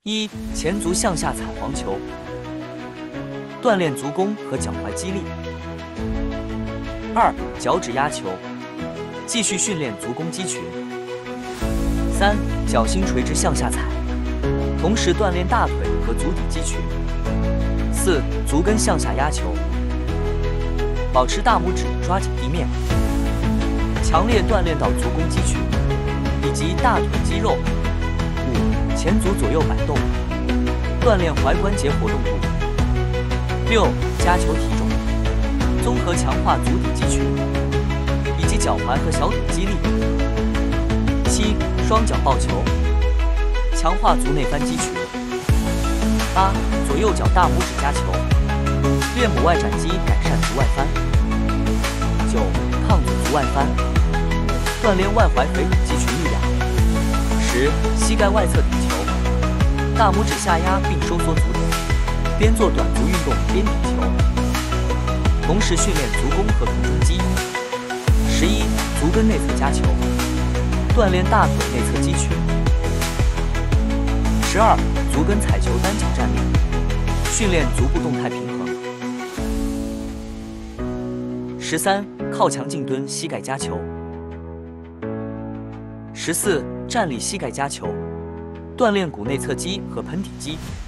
一、前足向下踩黄球，锻炼足弓和脚踝肌力。2、脚趾压球，继续训练足弓肌群。3、脚心垂直向下踩，同时锻炼大腿和足底肌群。4、足跟向下压球，保持大拇指抓紧地面，强烈锻炼到足弓肌群以及大腿肌肉。5、前足左右摆动，锻炼踝关节活动度。6、加球体重，综合强化足底肌群以及脚踝和小腿肌力。7、双脚抱球，强化足内翻肌群。8、左右脚大拇指夹球，练母外斩肌，改善足外翻。9、抗阻足外翻，锻炼外踝腓骨肌群力量。10、膝盖外侧顶球，大拇指下压并收缩足底，边做短足运动边顶球，同时训练足弓和臀中肌。11、足跟内侧夹球，锻炼大腿内侧肌群。12、足跟踩球单脚站立，训练足部动态平衡。13、靠墙静蹲膝盖夹球。14、站立膝盖夹球，锻炼股内侧肌和盆底肌。